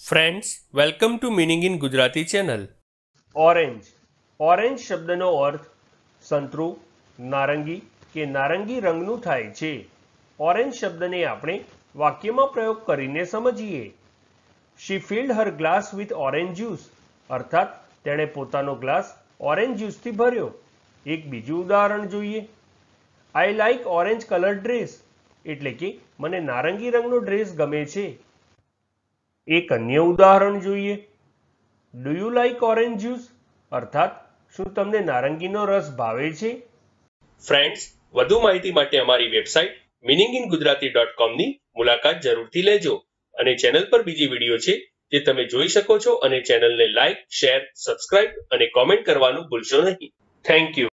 Friends, welcome to meaning in Gujarati channel. Orange. Orange શબ્દનો અર્થ સંતરું, નારંગી કે નારંગી રંગનું થાય છે. ઓરેન્જ શબ્દને આપણે વાક્યમાં પ્રયોગ કરીને સમજીએ. She filled her glass with orange juice, અર્થાત તેણે પોતાનો ગ્લાસ ઓરેન્જ જ્યુસથી ભર્યો. એક બીજું ઉદાહરણ જોઈએ. I like orange colour dress, એટલે કે મને નારંગી રંગનો ડ્રેસ ગમે છે. એક અન્ય ઉદાહરણ જોઈએ. Do you like orange juice, અર્થાત શું તમને નારંગીનો રસ ભાવે છે? ફ્રેન્ડ્સ, વધુ માહિતી માટે અમારી વેબસાઇટ meaninginggujarati.com ની મુલાકાત જરૂરથી લેજો. અને ચેનલ પર બીજી વિડીયો છે જે તમે જોઈ શકો છો, અને ચેનલને લાઇક, શેર, સબસ્ક્રાઇબ અને કોમેન્ટ કરવાનું ભૂલશો નહીં. Thank you.